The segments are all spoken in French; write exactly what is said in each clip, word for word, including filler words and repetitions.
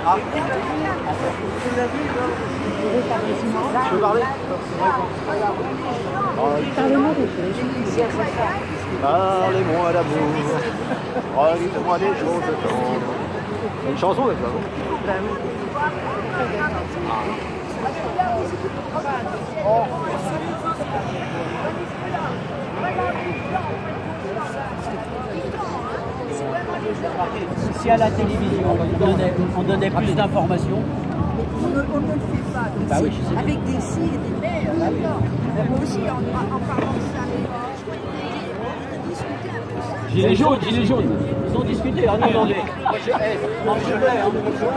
Ah. Tu veux parler? Parlez-moi Parlez-moi d'amour, racontez-moi des choses tendres. C'est une chanson avec ça, non? Si à la télévision on donnait, on donnait plus d'informations, on ne, on ne le fait pas. Donc bah oui, je sais avec des si et des mais, euh, d'accord. Moi aussi, en, en parlant de ça, mais je voulais discuter un peu ça. Gilets jaunes, gilets jaunes, ils ont discuté. Ah non, non, mais moi je l'ai, hein. Ah mais je l'ai,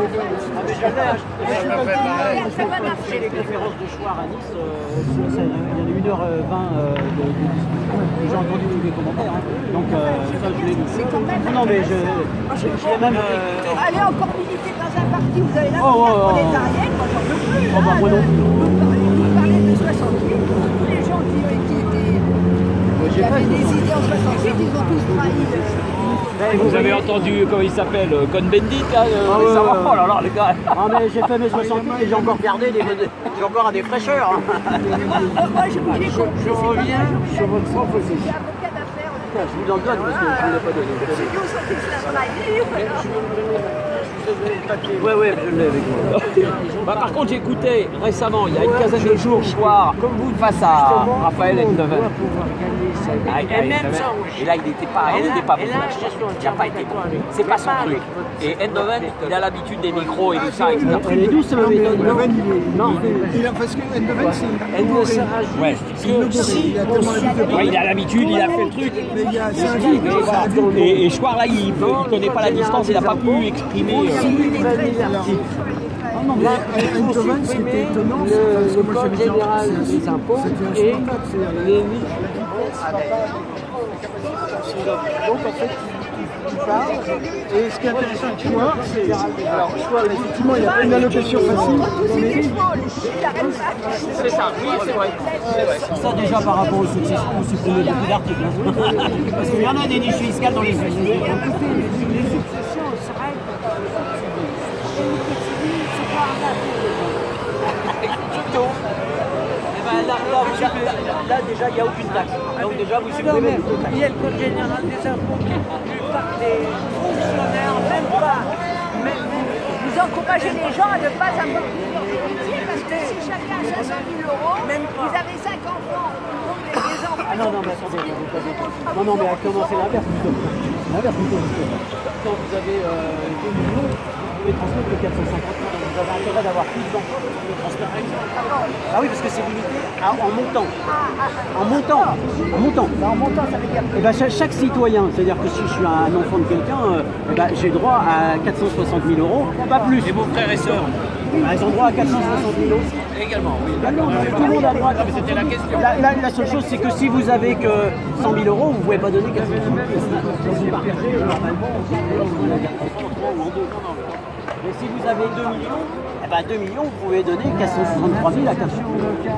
j'ai les conférences de Chouard à Nice, euh, ça, il y en a une heure vingt euh, de, de discussion. J'ai entendu tous les commentaires, hein. Donc euh, ça je l'ai lu. Non, non, mais je, je, je l'ai même... Euh... Allez encore militer dans un parti, vous avez là oh, oh, oh, prolétarienne, moi j'en peux plus. Oh, bah, moi non plus. Vous parlez de soixante-huit, tous les gens qui, qui étaient... Qui avaient des idées en soixante-huit, ils ont tous trahi. Vous avez entendu, comment il s'appelle, Cohn-Bendit, là euh, ah, ouais, ça va pas, alors les gars. Ah mais j'ai fait mes soixante-huit et j'ai encore gardé des... J'ai encore à des fraîcheurs. Hein. Moi, je, je, je, je reviens sur votre propre je suis avocat d'affaires. Je vous en donne parce que je ne l'ai pas donné. C'est nous, son fils l'a Ouais, ouais, je l'ai avec moi. Bah, par contre, j'écoutais récemment, il y a une quinzaine de jours, soir, comme vous, face à Raphaël Enthoven. Ah, et là, il n'était pas, il n'était pas bon. Il n'a pas été bon. C'est pas son truc. Et Enthoven, il a l'habitude des micros et tout ça, et cetera. Elle est douce, ça m'étonne. Enthoven, il est. Non, parce que Enthoven, c'est. Elle ne sert à rien. Ouais, il a l'habitude, il a fait le truc. Mais il y a cinq jours. Et, et Chouard, là, il ne connaît pas la distance, il n'a pas pu exprimer. Là, Enthoven, ce qui était étonnant, c'est le code général des impôts et les donc en fait, tu parles, et ce qui est intéressant avec Chouard, c'est... Alors, Chouard, effectivement, il n'y a pas une allocation facile, mais... C'est ça, oui, c'est vrai. Ça, déjà, par rapport aux successions, on supprime beaucoup d'articles. Parce qu'il y en a des niches fiscales dans les successions. Les successions seraient... C'est pas un Tuto. Eh ben là, là, là, là, là, déjà, il n'y a aucune taxe. Donc déjà, vous supprimez le taxe. Il y a le code général des impôts qui est par des fonctionnaires, même pas. Même, vous encouragez les gens à ne pas avoir plusieurs héritiers parce que si chacun a cinq cent mille euros, même vous avez cinq enfants. Donc les enfants. Ah non, non, mais attendez, vous avez... Non, non, mais comment c'est l'inverse plutôt. L'inverse plutôt. Quand vous avez euh, deux millions, vous pouvez transmettre que quatre cent cinquante mille. Vous avez intérêt d'avoir plus d'enfants pour le transmettre. Ah oui, parce que c'est limité à, en montant. En montant. En montant. En montant, ça veut dire que... Et ben, chaque, chaque citoyen, c'est-à-dire que si je suis un enfant de quelqu'un, euh, eh ben, j'ai droit à quatre cent soixante mille euros, pas plus. Et vos frères et sœurs ben, ils ont droit à quatre cent soixante mille euros. Également, oui. D'accord, tout le monde a droit. Mais c'était la question. La, la, la seule chose, c'est que si vous avez que cent mille euros, vous ne pouvez pas donner quatre cent soixante mille. Si vous partagez, normalement, on va dire en trois ou en deux. Mais si vous avez deux millions, eh ben deux millions, vous pouvez donner quatre cent soixante-trois mille à quatre cents.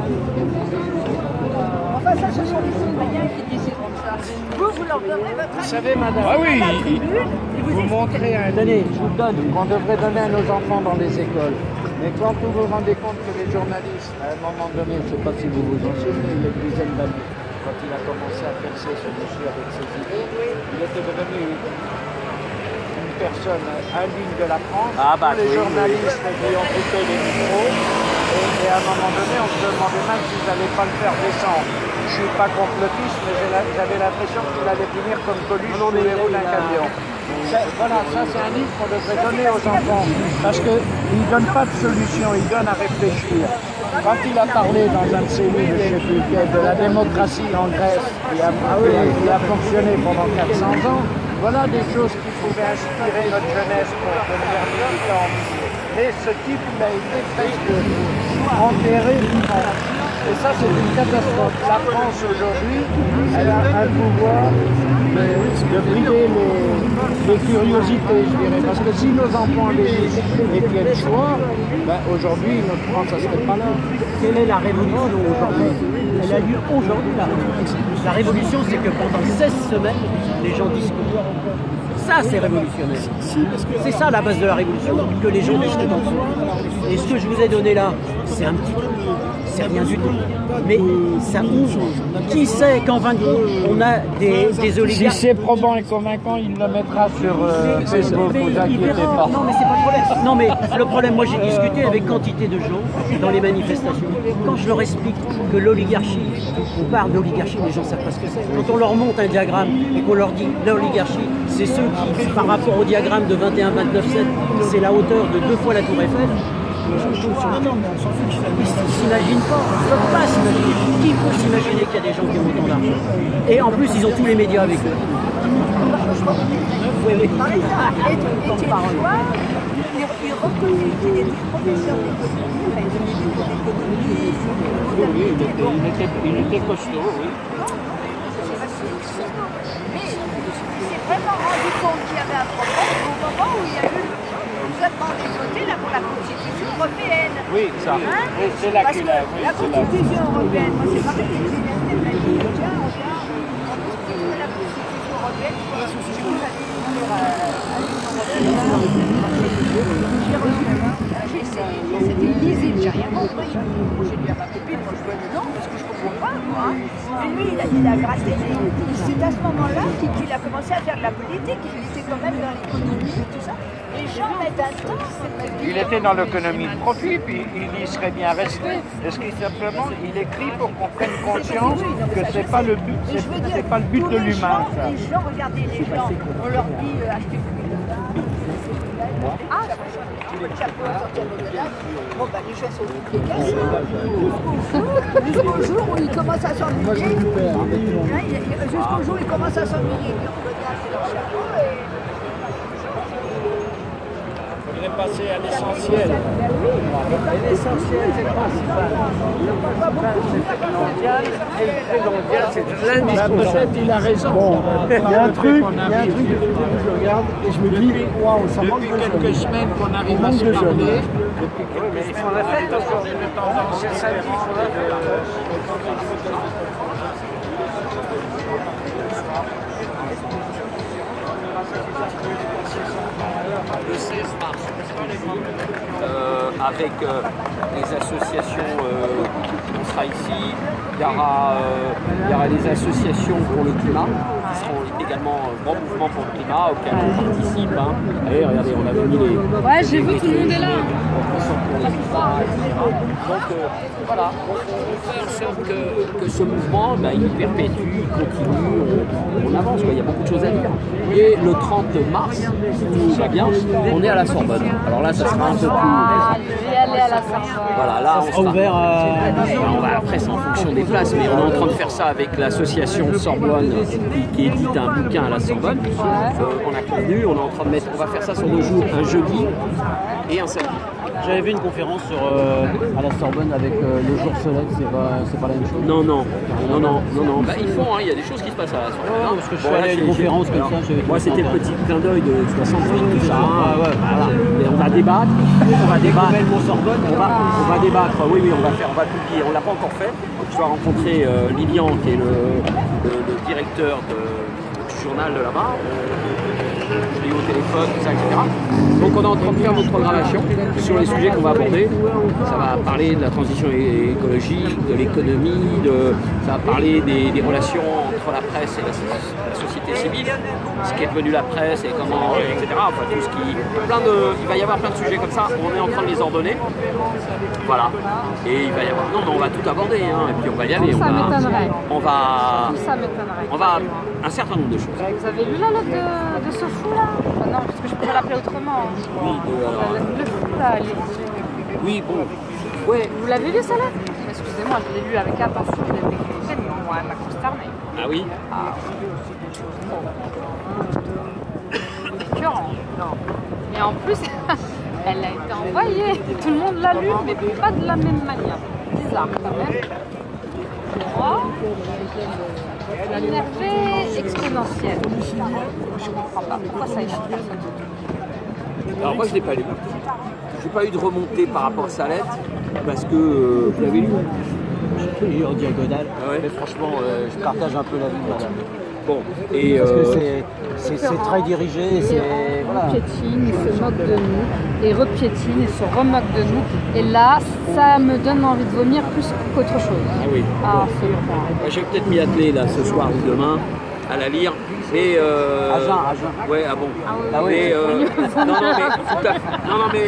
Enfin, ça, ce sont les citoyens qui décident comme ça. Vous, vous leur donnerez votre avis. vous savez, madame, Ah oui, vous montrez un Donnez, je vous le donne. qu'on devrait donner à nos enfants dans les écoles. Mais quand vous vous rendez compte que les journalistes, à un moment donné, je ne sais pas si vous vous en souvenez, il y a une dizaine d'années, quand il a commencé à percer ce monsieur avec ses idées, il était devenu une personne indigne de la France. Ah bah, les oui, journalistes lui ont coupé les micros. Et, et à un moment donné, on se demandait même s'ils n'allaient pas le faire descendre. Je ne suis pas complotiste, mais j'avais l'impression qu'il allait finir comme Coluche sous les roues d'un camion. Voilà, ça c'est un livre qu'on devrait donner aux enfants, parce qu'il ne donne pas de solution, il donne à réfléchir. Quand il a parlé dans un de ses livres, je ne sais plus lequel, de la démocratie en Grèce, qui a, qui a fonctionné pendant quatre cents ans, voilà des choses qui pouvaient inspirer notre jeunesse pour devenir militants. Mais ce type, il a été presque enterré vivant. Et ça, c'est une catastrophe. La France, aujourd'hui, elle a un pouvoir de, de brider les, les curiosités, je dirais. Parce que si nos enfants les lisent et qu'il y a le choix, ben, aujourd'hui, notre France, ça ne serait pas là. Quelle est la révolution aujourd'hui? Elle a lieu aujourd'hui, la révolution. La révolution, c'est que pendant seize semaines, les gens discutent. Ça, c'est révolutionnaire. C'est ça la base de la révolution, que les gens discutent en dessous. Et ce que je vous ai donné là, c'est un petit truc. C'est rien du tout. Mais ça ouvre. Qui sait qu'en fin de compte, on a des, des oligarques. Si c'est probant et convaincant, il le mettra sur euh, Facebook, vous inquiétez pas. Non, mais c'est pas le problème. Non, mais le problème, moi j'ai discuté avec quantité de gens dans les manifestations. Quand je leur explique que l'oligarchie, on parle d'oligarchie, les gens savent pas ce que c'est. Quand on leur montre un diagramme et qu'on leur dit l'oligarchie, c'est ceux qui, par rapport au diagramme de vingt et un vingt-neuf sept, c'est la hauteur de deux fois la Tour Eiffel. Ils ne s'imaginent pas, ils ne peuvent pas s'imaginer. Qui peut s'imaginer qu'il y a des gens qui ont autant d'argent? Et en plus, ils ont tous les médias avec eux. Oui, oui. Et tu vois, il reconnaît qu'il était professeur d'économie, enfin, Oui, il était, il était, il était costaud, oui. Mais il s'est vraiment rendu compte qu'il y avait un problème au moment où il y a eu. Vous avez demandé de voter là pour la Constitution européenne. Oui, ça. Hein? Oui, c'est là Parce qu'il que a. Oui, la c'est là. Constitution européenne, moi c'est pareil, les élèves de la vie, tiens, regarde, on discute de la Constitution européenne, je vous allez dire à l'Union européenne. J'ai reçu, j'ai essayé, c'était illisible, j'ai rien compris. J'ai dit à ma copine, moi je veux le nom parce que je comprends pas, moi. Et lui, il a, il a gratté. C'est à ce moment-là qu'il a commencé à faire de la politique. Il était quand même dans l'économie et tout ça. Les gens mettent un temps. Il était dans l'économie de profit, puis il y serait bien resté. Est-ce qu'il simplement, il écrit pour qu'on prenne conscience que c'est pas le but, c'est, c'est pas le but de l'humain. Ça. Les gens, regardez les gens, on leur dit euh, achetez plus. Ah, le chapeau sortir de là. Bon, bah les gens sont efficaces. Jusqu'au jour où ils commencent à s'ennuyer. Jusqu'au jour où ils commencent à s'ennuyer. Ils regardent leur chapeau et. Il faudrait passer à l'essentiel. L'essentiel, c'est le principal. Le principal, c'est primordial. Et le primordial, c'est l'indispensable. Il a raison. Bon, il y a un truc, il y a un truc depuis le début, je regarde et je me dis, waouh, ça manque Depuis de quelques jeunes. semaines qu'on arrive à manque se de jeunes. parler. Mais il faudrait faire attention. Une tendance le seize mars, euh, avec euh, les associations, euh, on sera ici, il y aura, euh, il y aura les associations pour le climat, qui seront également un grand mouvement pour le climat, auquel on participe. Hein. Allez, regardez, on avait mis les... Ouais, j'ai vu, tout le monde est là. Donc euh, voilà, on, on fait en sorte que, que ce mouvement, ben, il perpétue, il continue, on, on avance, quoi. Il y a beaucoup de choses à dire. Et le trente mars, si tout va bien, on est à la Sorbonne. Alors là, ça sera un peu plus... Ah, je vais aller à la Sorbonne. Voilà, là, on sera ouvert à... on va, après, c'est en fonction des places, mais on est en train de faire ça avec l'association Sorbonne qui, qui édite un bouquin à la Sorbonne. Euh, on a convenu, on est en train de mettre, on va faire ça sur deux jours, un jeudi et un samedi. J'avais vu une conférence sur, euh, à la Sorbonne avec euh, le jour soleil, c'est pas, c'est pas la même chose. Non, non, non, non, non, non. Bah, ils font, hein, il y a des choses qui se passent à la Sorbonne. Ouais, parce que je suis Bon, là, allé à une j'ai- conférence j'ai- comme ça, j'avais Moi, c'était le petit clin d'œil de soixante-huit, tout ça. hein. Ouais, ouais, Voilà. Mais on va débattre, on va débattre. Sorbonne, On va, on va débattre, oui, oui, on va faire, on va publier. On l'a pas encore fait. Je dois rencontrer euh, Lilian, qui est le, le, le directeur de, du journal de là-bas. Je l'ai eu au téléphone, tout ça, et cetera. Donc on est en train de faire notre programmation sur les sujets qu'on va aborder. Ça va parler de la transition é- écologique, de l'économie, de, ça va parler des, des relations entre la presse et la, la société civile, ce qui est devenu la presse et comment, et cetera. Enfin, tout ce qui, plein de, il va y avoir plein de sujets comme ça. On est en train de les ordonner. Voilà. Et il va y avoir. Non, mais on va tout aborder, hein, et puis on va y aller. Ça on va, m'étonnerait. on va, Tout ça m'étonnerait. on va un certain nombre de choses. Vous avez lu la lettre de, de ce fou là? Enfin, non, parce que je pourrais l'appeler autrement. Oui, de- alors- La lettre de fou là, elle est- Oui, bon. Ouais. Vous l'avez lu celle-là? Excusez-moi, je l'ai lu avec attention, je l'ai décrypté, mais moi, elle m'a consterné. Ah oui. Écœurant. Non. Et en plus, elle a été envoyée. Tout le monde l'a lu, mais pas de la même manière. Bizarre quand même. Moi, énervé exponentiel. Je comprends pas. Pourquoi ça énerve personne? Alors moi je l'ai pas lu. J'ai pas eu de remontée par rapport à sa lettre parce que euh, vous l'avez lu. J'ai en diagonale. Ah ouais. Mais franchement, euh, je partage un peu la vie de madame. Bon, et Parce que euh, c'est c'est très dirigé, c'est... Ils Voilà. piétinent, ils se moquent de nous, et repiétinent, ils se remoquent de nous. Et là, ça me donne envie de vomir plus qu'autre chose. ah oui. Ah, c'est bon. Moi, je vais peut-être m'y atteler là ce soir ou demain à la lire. Mais euh... À jeun, à jeun. Ouais, ah bon. Ah oui, Ah oui. Mais euh... non, non, mais tout à fait. Non, non, mais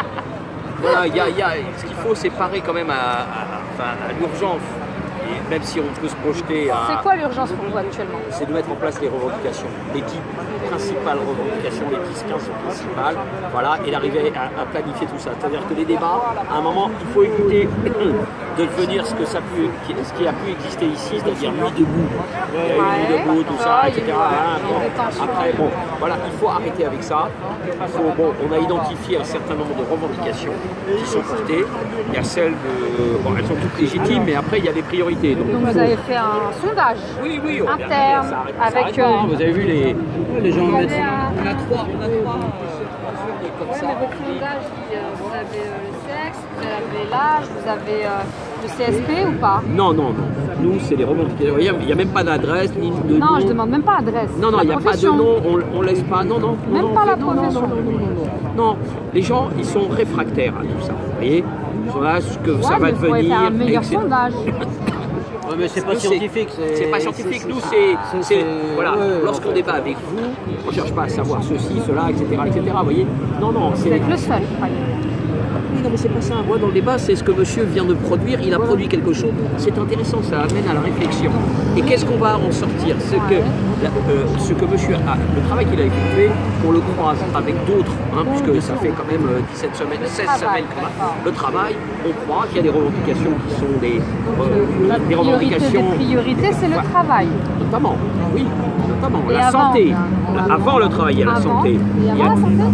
voilà, il y a, il y a... ce qu'il faut, c'est parer quand même à, à, enfin, à l'urgence. Et même si on peut se projeter à... C'est quoi l'urgence pour vous actuellement? C'est de mettre en place les revendications, les dix principales revendications, les dix quinze principales, voilà, et d'arriver à, à planifier tout ça. C'est-à-dire que les débats, à un moment, il faut écouter devenir ce que ça pu, ce qui a pu exister ici, c'est-à-dire nuit debout, il y a eu nuit debout, tout ça, et cetera. Hein, bon. Après, bon, voilà, il faut arrêter avec ça. Il faut, bon, on a identifié un certain nombre de revendications qui sont portées. Il y a celles de, bon, elles sont toutes légitimes, mais après il y a des priorités. Donc, Donc il vous faut- avez fait un sondage oui, oui, on interne ça arrête- ça avec arrête pas, hein. euh, Vous avez vu les, les gens Vous mettent- avez un- On a trois, on a trois euh, comme Ouais, ça. mais votre sondage, il, euh, vous avez euh, le sexe, vous avez l'âge, vous avez euh, le C S P ou pas? Non, non, non. Nous, c'est les revendications. Il n'y a même pas d'adresse, ni de Non, nom. je demande même pas adresse. Non, non, La il n'y a pas de profession. nom, on ne laisse pas. Non, non. Même non, pas non, la non, non, profession. Non, non, non, non, non. Non, les gens, ils sont réfractaires à tout ça. Vous voyez? Ils sont là, ce que Ouais, ça va mais vous pourrez devenir. faire un meilleur et cetera. sondage. Ouais, mais c'est pas Nous, c'est- scientifique. C'est pas scientifique, nous, c'est. c'est- c'est- c'est- Voilà, ouais, lorsqu'on ouais. débat avec vous, on ne cherche pas à savoir ceci, cela, et cetera, et cetera. Vous voyez? Non, non, Vous c'est. êtes le seul, croyez. Oui, non, mais c'est pas ça. Moi, dans le débat, c'est ce que monsieur vient de produire. Il a produit quelque chose. C'est intéressant, ça amène à la réflexion. Et qu'est-ce qu'on va en sortir? Ce que, la- euh, ce que monsieur a, le travail qu'il a effectué, on le croise avec d'autres, hein, puisque ça fait quand même euh, dix-sept semaines, seize travail, semaines qu'on a d'accord. le travail. On croit qu'il y a des revendications qui sont des, euh, La des priorité revendications. des priorités, c'est le Ouais. travail. Notamment, oui, notamment. Et la avant, santé. hein. La- Avant le travail, il y a la Avant, santé. et Il y a- avant la santé?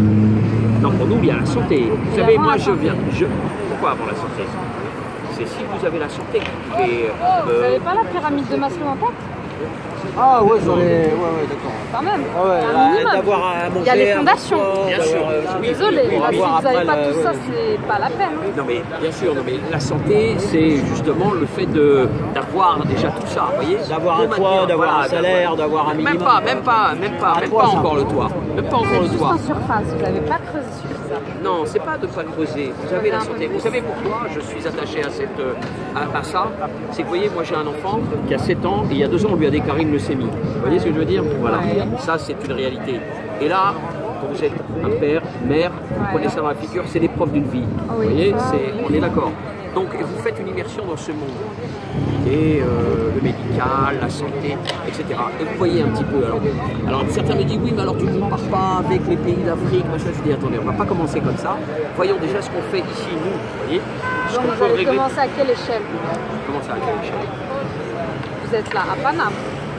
Non, pour nous, il y a la santé. Vous Et savez, avant moi, la je santé. viens. Je... Pourquoi avant la santé? C'est si vous avez la santé, vous pouvez. Vous euh, n'avez pas la pyramide de Maslow en tête? Ah ouais, j'en ai... Ouais, ouais, d'accord. Quand même. Ah ouais, Un là, minimum. d'avoir à manger, Il y a les à fondations. boire, Bien d'avoir, sûr. euh, Oui, Désolé, oui, là, oui, si avoir vous n'avez après pas le- tout ça, ouais. c'est pas la peine. Non mais bien sûr, non mais la santé, c'est justement le fait de d'avoir déjà tout ça, vous voyez. D'avoir Pour un toit, maintenir, d'avoir voilà, un salaire, d'avoir un Même minimum. pas, même pas, même pas, Un même toit, pas ça. encore le toit, même pas Vous encore êtes le juste toit. en surface, vous n'avez pas creusé suffisamment. Non, c'est pas de pas creuser. Vous avez la santé. Vous savez pourquoi je suis attaché à, cette, euh, à, à ça? C'est que vous voyez, moi j'ai un enfant qui a sept ans et il y a deux ans on lui a déclaré une leucémie. Vous voyez ce que je veux dire? Voilà. Ouais. Ça c'est une réalité. Et là, quand vous êtes un père, mère, vous Ouais. prenez ça dans la figure, c'est l'épreuve d'une vie. Ah Vous oui, voyez, ça, c'est, oui. on est d'accord. Donc vous faites une immersion dans ce monde. Et euh, le médical, la santé, et cetera. Et vous voyez un petit peu. Alors, alors certains me disent oui, mais alors tu ne compares pas avec les pays d'Afrique, machin. Je dis attendez, on ne va pas commencer comme ça. Voyons déjà ce qu'on fait ici, nous. Vous voyez ce Donc qu'on vous peut allez régler. commencer à quelle échelle? Comment ça, à quelle échelle? Vous êtes là, à Paname,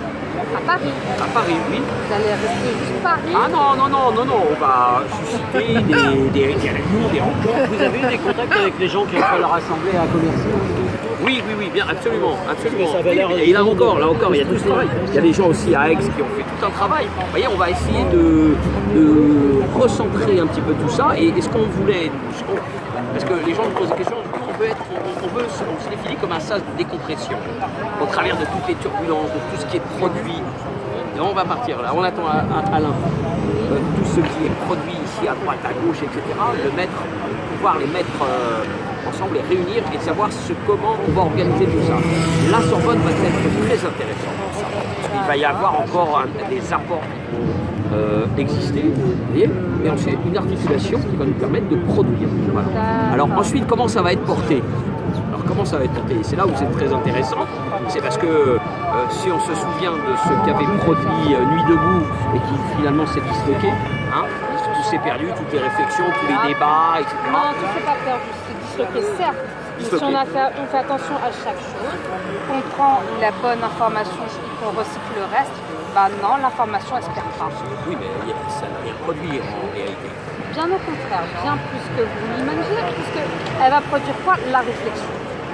à Paris. À Paris, oui. Vous allez rester juste Paris. Ah non, non, non, non, non, on va susciter des, des, des réunions, des rencontres. Vous avez eu des contacts avec les gens qui ont fait leur assemblée à commercer? Oui, oui, oui, bien, absolument, absolument. Parce que ça avait Oui, l'air oui, et là de- encore, là encore, il y a tout ce travail. Il y a des gens aussi à Aix qui ont fait tout un travail. Vous voyez, on va essayer de, de recentrer un petit peu tout ça. Et, et ce qu'on voulait, ce qu'on- parce que les gens nous posent des questions, on veut être, on, on veut, se- on se définit comme un sas de décompression au travers de toutes les turbulences, de tout ce qui est produit. Et on va partir là, on attend à- à- Alain. Euh, tout ce qui est produit ici à droite, à gauche, et cetera, le mettre, pouvoir les mettre euh, ensemble, les réunir et savoir ce, comment on va organiser tout ça. La Sorbonne va être très intéressante pour ça. Parce qu'il va y avoir encore un- des apports qui vont euh, exister, vous voyez, mais c'est une articulation qui va nous permettre de produire. Voilà. Alors ensuite, comment ça va être porté? Alors comment ça va être porté? C'est là où c'est très intéressant. C'est parce que euh, si on se souvient de ce qu'avait produit euh, Nuit debout et qui finalement s'est disloqué, hein, tout s'est perdu, toutes les réflexions, tous les débats, et cetera. Non, tout c'est pas perdu, c'est disloqué, certes. Mais si Disloqué. on, a fait, on fait attention à chaque chose, qu'on prend la bonne information et qu'on recycle le reste, bah non, l'information elle se perd pas. Oui, mais il y a- ça n'a rien produit en réalité. Bien au contraire, bien plus que vous l'imaginez, puisqu'elle va produire quoi? La réflexion.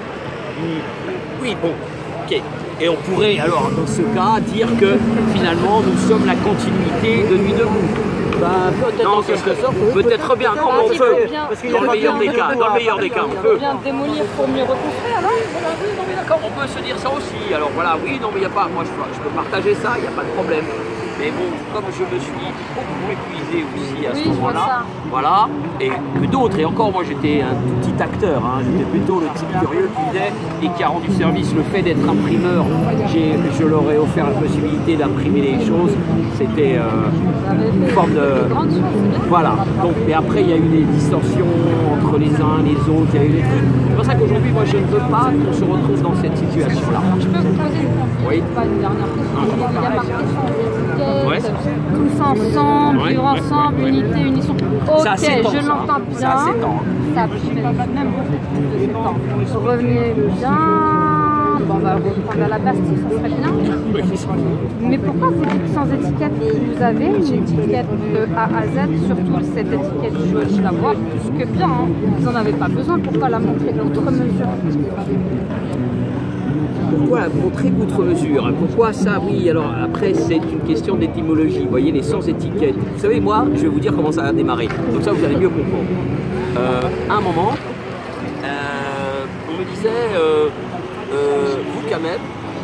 Oui, bon, ok. Et on pourrait alors dans ce cas dire que finalement nous sommes la continuité de Nuit debout. Bah, peut-être Non, en quelque sorte, oui, peut-être bien, non, on il peut. faut bien- Parce qu'il y Dans a le pas meilleur de- des cas, dans le meilleur des cas, on peut. Bien démolir pour mieux reconstruire, non? Voilà, oui, non mais d'accord, on peut se dire ça aussi. Alors voilà, oui, non mais il n'y a pas, moi je peux, je peux partager ça, il n'y a pas de problème. Mais bon, comme je me suis beaucoup épuisé aussi à Oui, ce je vois moment-là, ça. voilà, et que d'autres, et encore moi j'étais un tout petit acteur, hein, j'étais plutôt le type curieux qui venait et qui a rendu service. Le fait d'être imprimeur, j'ai- je leur ai offert la possibilité d'imprimer les choses, c'était euh, Vous avez une fait forme de de... grandes choses, c'est bien. Voilà, donc, mais après il y a eu des distorsions entre les uns et les autres, il y a eu des trucs. C'est pour ça qu'aujourd'hui, moi je ne veux pas qu'on se retrouve dans cette situation-là. Je peux vous poser une, Oui. pas une dernière question. Il y a marqué sur Ouais. l'étiquette, tous ensemble, Ouais, vivre ouais, ensemble, ouais, ouais. unité, unisson. Ok, Ça a sept ans, je ça. l'entends bien. Ça a sept ans. Ça a même beaucoup plus de sept ans. Revenez bien. Bon, on va reprendre à la Bastille, ça serait bien. Mais pourquoi vous dites sans étiquette? Vous avez une étiquette de A à Z, surtout cette étiquette, je, je la vois plus que bien. Hein. Vous n'en avez pas besoin, pourquoi la montrer outre mesure? Pourquoi montrer outre mesure? Pourquoi ça? Oui, alors après c'est une question d'étymologie. Vous voyez, les sans étiquettes. Vous savez, moi, je vais vous dire comment ça a démarré. Comme ça, vous allez mieux comprendre. Euh, à un moment, euh, on me disait, euh, euh, vous, Kamel,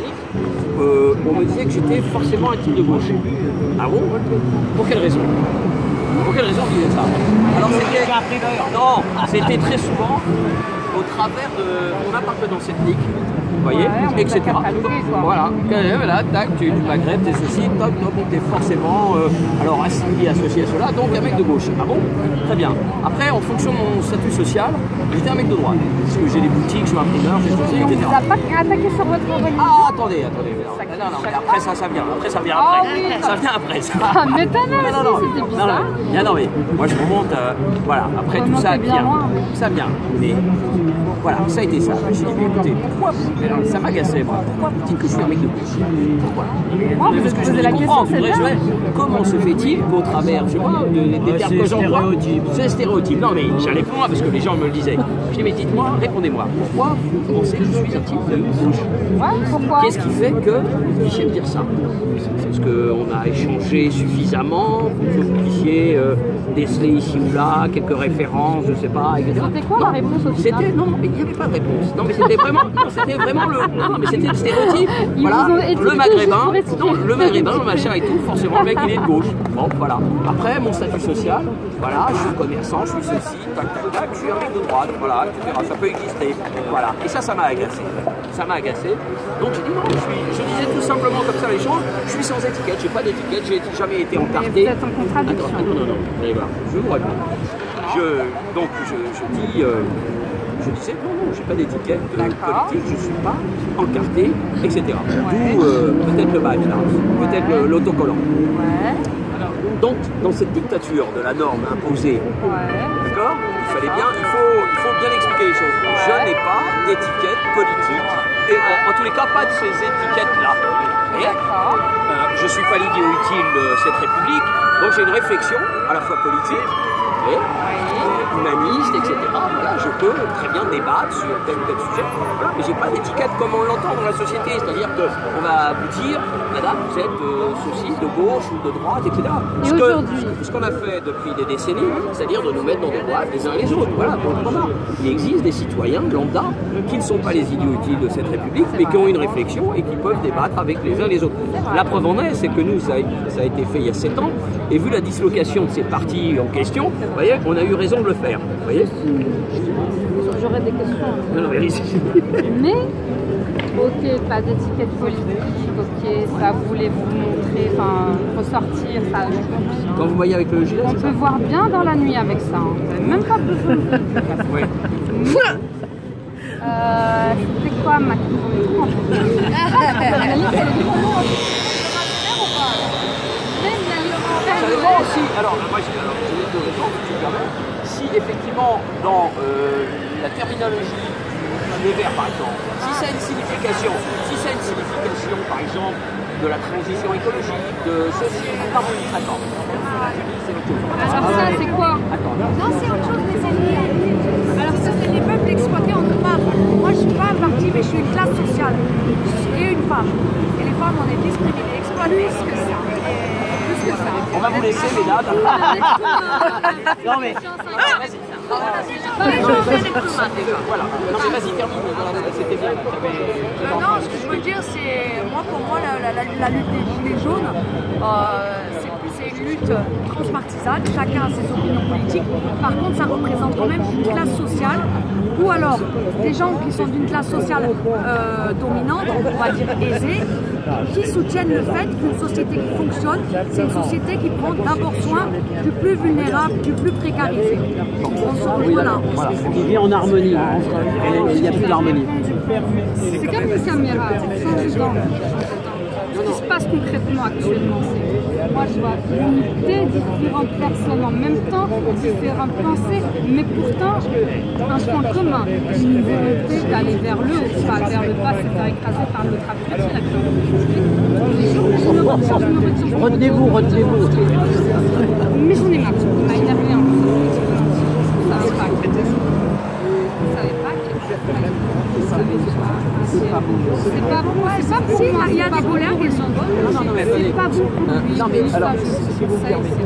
euh, on me disait que j'étais forcément un type de gauche. Ah bon? Pour quelle raison? Pour quelle raison on disait ça? Alors c'était... Non, c'était très souvent au travers de mon appartenance ethnique. Vous voyez, Ouais, on et cetera. t'a catalogué, quoi. Voilà, voilà, tac, tu es du Maghreb, t'es ceci, toc, toc, t'es forcément euh, alors assimilé, associé à cela, donc un mec de gauche. Ah bon? Très bien. Après, en fonction de mon statut social, j'étais un mec de droite. Parce que j'ai des boutiques, je suis imprimeur, j'ai ceci, et On vous cetera. a pas attaqué sur votre religion? Ah, attendez, attendez. Non, non, non, mais après ça, ça vient. Après, ça vient Ah après. oui, ça ça- vient après, ça. Ah, mais t'as Non, non, non, c'était non, bizarre. non, non, non, mais moi je remonte, euh, voilà, après tout Remontez ça bien vient, loin, mais- tout ça vient, mais voilà, ça a été ça. Je me suis dit, mais écoutez, pourquoi, mais alors, ça m'agaçait, moi, pourquoi vous dites que je suis un mec de gauche? Pourquoi? Moi, vous Parce que je posez voulais la comprendre, question, je c'est voudrais- bien. je voudrais- comment se fait-il qu'au travers, je vois, de- des Ouais, termes c'est que j'emploie, stéréotype. c'est stéréotype. Non, mais j'allais plus loin parce que les gens me le disaient. Je dis, mais dites-moi, répondez-moi, pourquoi vous pensez que je suis un type de gauche? Ouais, pourquoi? Qu'est-ce qui fait que vous puissiez me dire ça? Est-ce qu'on a échangé suffisamment pour que vous puissiez euh, déceler ici ou là quelques références, je sais pas, et cetera. C'était quoi la Non, réponse au final? C'était non, mais il n'y avait pas de réponse. Non, mais c'était vraiment, non, c'était vraiment le, non, non, mais c'était le stéréotype. Ils Voilà, vous ont étiqueté le maghrébin, juste pour étiqueter. non, le maghrébin, le machin et tout. Forcément, le mec il est de gauche. Bon, voilà. Après, mon statut social, voilà, je suis commerçant, je suis ceci, tac, tac, tac, je suis un mec de droite, voilà, et cetera. Ça peut exister, voilà. Et ça, ça m'a agacé. Ça m'a agacé. Donc j'ai dit non, je, suis, je disais tout simplement comme ça les choses. Je suis sans étiquette, j'ai pas d'étiquette, j'ai jamais été encarté. vous êtes en contradiction. Attends, non, non, non, vous allez voir, je vous réponds. Je, donc je, je dis, euh, je disais non, non, j'ai pas d'étiquette euh, D'accord. politique, je suis pas encarté, et cetera. D'où euh, peut-être le badge là, peut-être le- l'autocollant. Ouais, Donc dans cette dictature de la norme imposée, ouais. d'accord, il fallait bien, il faut, il faut bien expliquer les choses. Je n'ai pas d'étiquette politique, et en, en tous les cas pas de ces étiquettes-là. Et D'accord. euh, je suis pas l'idiot utile de cette République, donc j'ai une réflexion à la fois politique et humaniste, et cetera. Voilà, je peux très bien débattre sur tel ou tel sujet, voilà, mais j'ai pas d'étiquette comme on l'entend dans la société, c'est-à-dire qu'on va vous dire, madame, vous êtes euh, ceci, de gauche ou de droite, et cetera. Et Ce que- aujourd'hui ce qu'on a fait depuis des décennies, c'est-à-dire de nous mettre dans des boîtes les uns les autres. Voilà, donc voilà. Il existe des citoyens lambda qui ne sont pas les idiots utiles de cette République, mais qui ont une réflexion et qui peuvent débattre avec les uns les autres. La preuve en est, c'est que nous, ça a, ça a été fait il y a sept ans, et vu la dislocation de ces partis en question, vous voyez, on a eu raison de le faire. Vous voyez? J'aurais des questions. Non, non, mais allez-y. Mais, ok, pas d'étiquette politique, ok, ça voulait vous montrer, enfin, ressortir, ça, je comprends. Quand vous voyez avec le gilet, On c'est ça? peut voir bien dans la nuit avec ça, hein. Vous avez même pas besoin de Oui. Euh, c'était quoi ma question? Ça dépend aussi. Alors, moi, j'ai alors, j'ai les deux raisons, si tu me permets. Si effectivement, dans euh, la terminologie des verbes, par exemple, si ça a une signification, si ça a une signification, par exemple, de la transition écologique, de ceci, attends, attends. C'est autre chose. Alors ça, c'est quoi? Attends, Non, c'est autre chose, les ennemis. Alors ça, c'est les peuples exploités en part. Moi, je suis pas un parti, mais je suis une classe sociale. Et une femme. Et les femmes, on est discriminées, exploitées. Plus que ça. Plus que ça. on va vous laisser, mesdames. Non mais... Voilà. Non mais vas-y, termine. C'était bien. Euh, non, ce que je veux dire, c'est moi pour moi la, la, la, la lutte des gilets jaunes, euh, c'est une lutte transpartisane, chacun a ses opinions politiques. Par contre, ça représente quand même une classe sociale, ou alors des gens qui sont d'une classe sociale euh, dominante, on va dire aisée, qui soutiennent le fait qu'une société qui fonctionne, c'est une société qui prend d'abord soin du plus vulnérable, du plus précarisé. On se retrouve là. Voilà, qui vit en harmonie, et il n'y a plus d'harmonie. C'est comme une caméra, change d'angle. Ce qui se passe concrètement actuellement, c'est moi je vois l'unité, différentes personnes en même temps, différentes pensées, mais pourtant un point commun, une volonté d'aller vers le haut, pas vers le bas, se faire écraser par l'autre abruti. Retenez-vous, retenez-vous. Mais j'en ai marre, ça m'a énervé un peu. Ça savait pas que ça savait pas que ça savait pas. C'est pas bon, c'est pas bon. Si, il y a des colères qui sont bonnes. Non, non, mais c'est pas bon. Non, mais alors, si vous me permettez,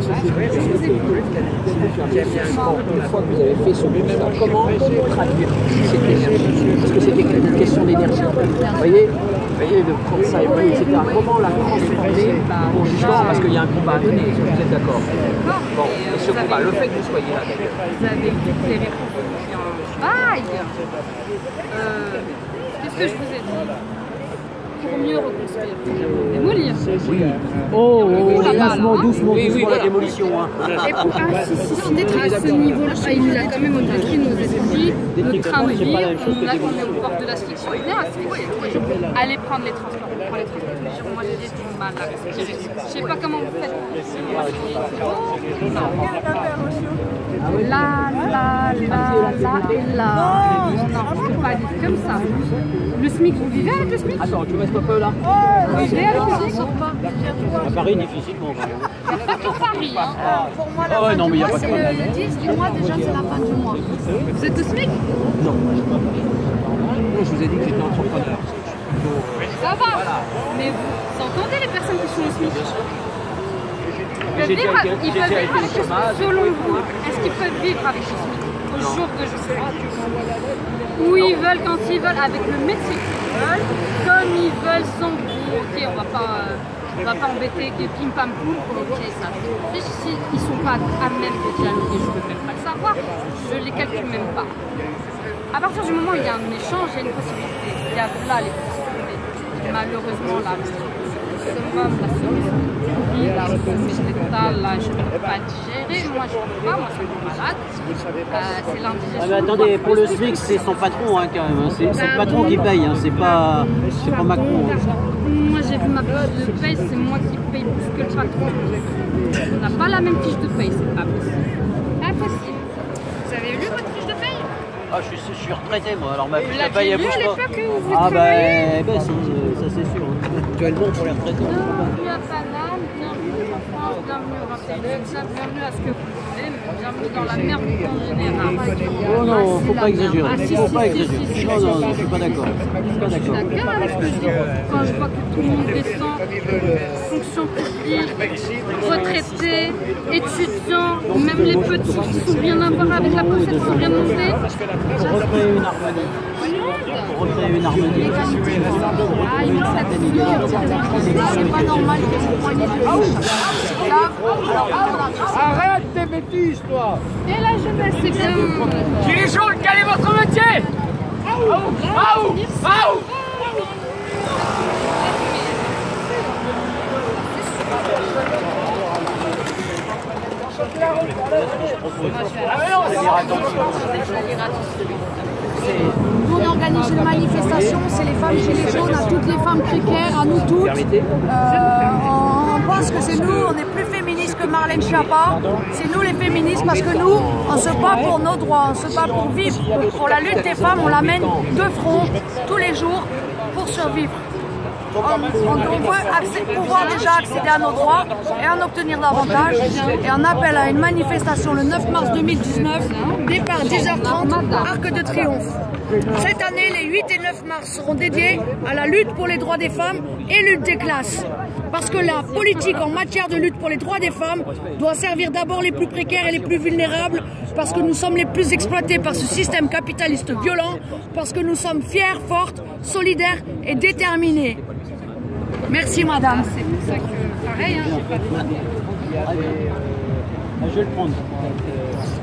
une fois que vous avez fait ce constat, comment traduire cette énergie? Parce que c'était une question d'énergie. Vous voyez, vous voyez, de prendre ça et et cetera. Comment la transformer pour justement, parce qu'il y a un combat à mener, vous êtes d'accord? Bon, et ce combat, le fait que vous soyez là d'ailleurs. Vous avez éclairé en vague. Euh, Qu'est-ce que je vous ai dit? Pour mieux reconstruire, démolir. Oui. Oh, oh doucement, hein. doucement, oui, oui, doucement voilà. La démolition. Hein. Et pour, ah, si, si, si, d'être à ce niveau-là, il nous a quand même détruit nos esprits, notre train de vie. On, là, on est au bord de l'asphyxie. On est asphyxié. Allez prendre les transports. On prend les transports tous les jours. Moi, j'ai du mal à respirer. Je sais pas comment vous faites. Là, là, là, là et là. Non, je ne peux pas vivre comme ça. Le SMIC, vous vivez avec le SMIC? Attends, tu restes un peu là? Vous vivez avec le SMIC? À Paris, difficilement. Pas tout Paris, hein. Pour moi, la Ah ouais, fin non, du mais y a mois, pas de c'est problème. le, le dix du mois, déjà, c'est la fin du mois. Vous êtes au SMIC? Non. Moi, je vous ai dit que j'étais entrepreneur. Ça va. Mais vous entendez les personnes qui sont au SMIC? Ils peuvent vivre avec, ils peuvent vivre avec le SMIC. Selon vous, est-ce qu'ils peuvent vivre avec le SMIC au jour de je sais pas, où ils veulent, quand ils veulent, avec le métier qu'ils veulent, comme ils veulent, sans vous. Ok, on va pas, euh, on va pas embêter que pim pam poum. Ok, ça fait si ils sont pas à même de dialoguer, je peux même pas le savoir. Je les calcule même pas. À partir du moment où il y a un échange, il y a une possibilité. Il y a là les possibilités. Malheureusement, là, le summum, la solution, la ressource végétale, là, je ne peux pas digérer. Moi, je ne peux pas. Moi, je suis malade. Euh, c'est l'indigestion. Ah, mais attendez, pour le SMIC, c'est son patron hein, quand même. C'est c'est le patron qui paye, hein. C'est pas, c'est pas Macron. Hein. Moi, j'ai vu ma fiche de paye, c'est moi qui paye plus que le patron. On n'a pas la même fiche de paye, c'est pas possible. Impossible. Vous avez lu votre fiche de paye? Ah, je suis, je suis retraité moi, alors ma Vous fiche de paye l'aviez elle lu bouge à pas. l'époque où vous Ah travailliez? bah, bah si, ça c'est sûr. Actuellement pour les retraités. Bienvenue à Paname, bienvenue en France, bienvenue au vingt et unième siècle, bienvenue à ce que vous voulez, mais bienvenue dans la merde en général. Oh non, faut pas exagérer. Ah, si, Faut si, pas si, exagérer. si, si, Non, si, non, si, non, je si. suis pas d'accord. Je suis pas Je suis d'accord. d'accord avec ce que je dis. Quand je vois que tout le monde descend, fonction publique, retraités, étudiants, même les petits qui sont bien à voir avec la pochette, qui sont bien montés. Pour recréer une harmonie. Pour recréer une harmonie. Ah, il manque cette C'est pas normal qu'il y ait une poignée de riches. Là, alors, Arrête tes bêtises, toi! Et la jeunesse, c'est bien. Gilets jaunes, quel est votre métier? Aou! Aou! nous, on organise une manifestation, c'est les femmes gilets jaunes, à toutes les femmes précaires, à nous toutes. Euh, on pense que c'est nous, on est plus féministes que Marlène Schiappa. C'est nous les féministes parce que nous, on se bat pour nos droits, on se bat pour vivre. Pour la lutte des femmes, on la mène de front, tous les jours, pour survivre. On, on, on veut accès, pouvoir déjà accéder à nos droits et en obtenir davantage. Et on appelle à une manifestation le neuf mars deux mille dix-neuf, départ dix heures trente, Arc de Triomphe. Cette année, les huit et neuf mars seront dédiés à la lutte pour les droits des femmes et lutte des classes. Parce que la politique en matière de lutte pour les droits des femmes doit servir d'abord les plus précaires et les plus vulnérables, parce que nous sommes les plus exploités par ce système capitaliste violent, parce que nous sommes fiers, fortes, solidaires et déterminés. Merci madame. C'est pour ça que, pareil, hein, j'ai pas de... Je vais le prendre.